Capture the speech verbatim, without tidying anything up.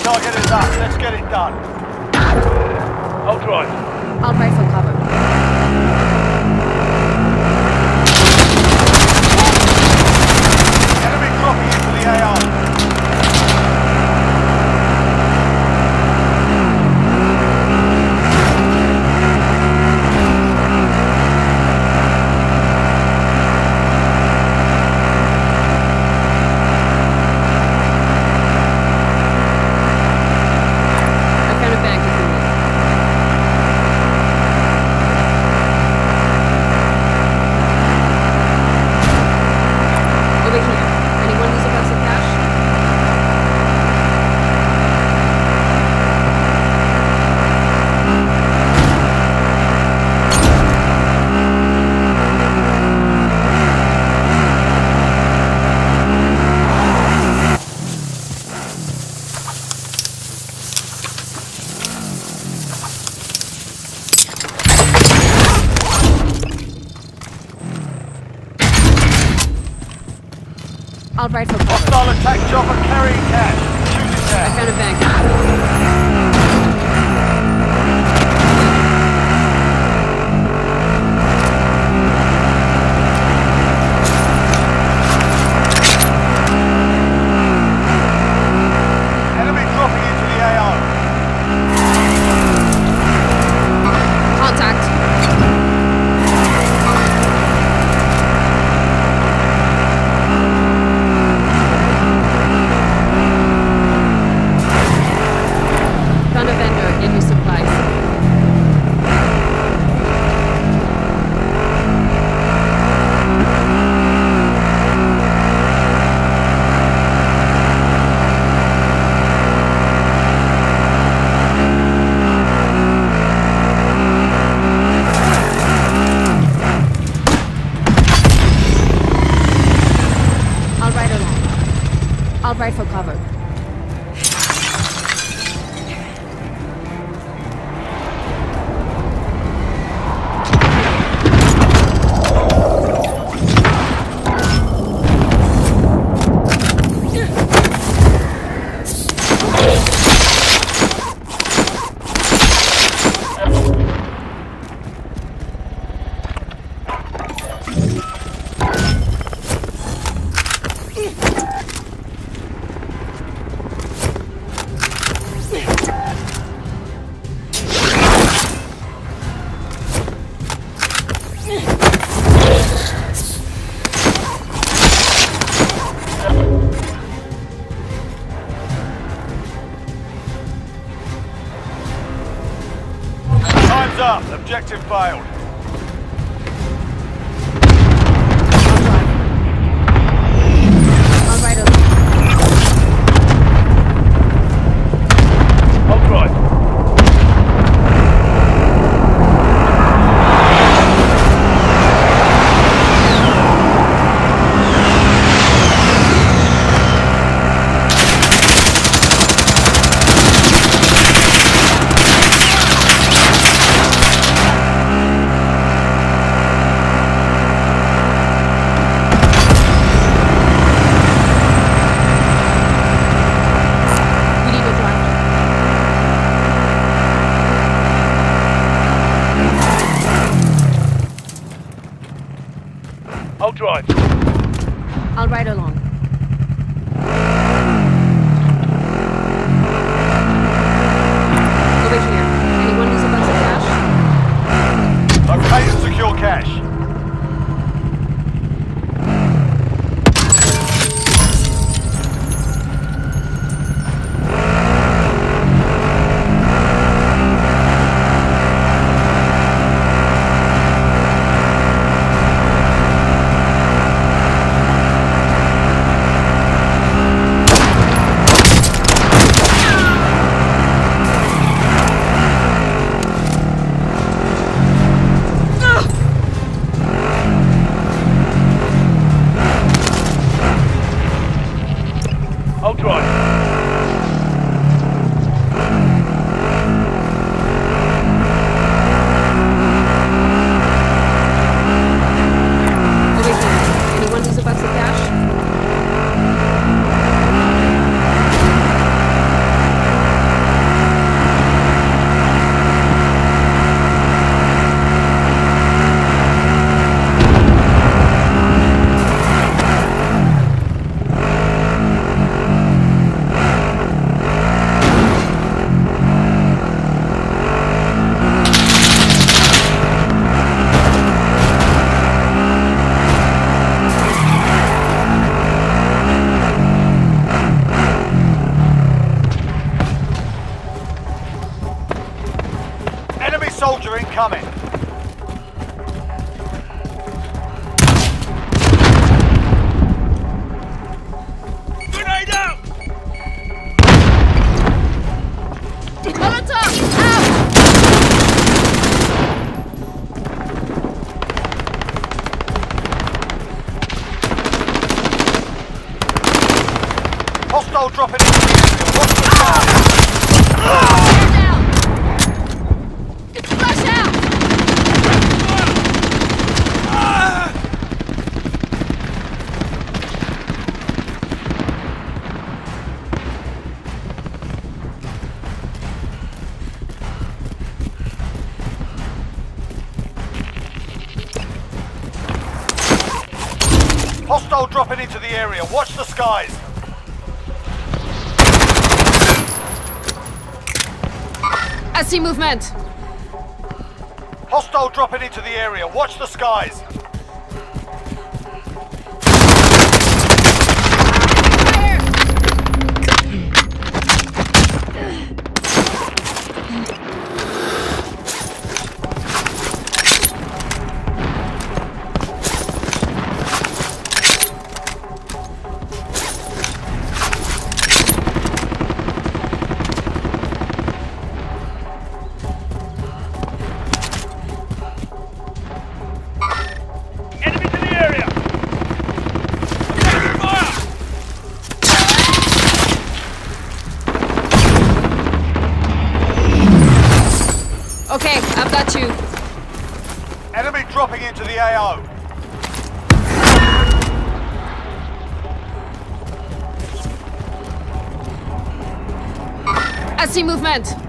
Target is up. Let's get it done. I'll drive. I'll break for cover. Enemy dropping into the A R. I'll ride for cover. Hostile attack chopper carrying cash. Shoot it down. I found a bank. Enemy dropping into the A R. Contact. Found a vendor. Give you supplies. I'll ride along. I'll ride for cover. Time's up. Objective failed. I'll ride along. I'll drive. We need to drive. I'll drive. I'll ride along. Over here. Anyone needs a bunch of cash? Locate and secure cash. Hostile dropping into the area. Watch the skies. Man down! It's flush out! Hostile dropping into the area. Watch the skies. I see movement. Hostile dropping into the area. Watch the skies. Fire! Enemy to the area! Taking fire! Okay, I've got you. Enemy dropping into the A O. I see movement.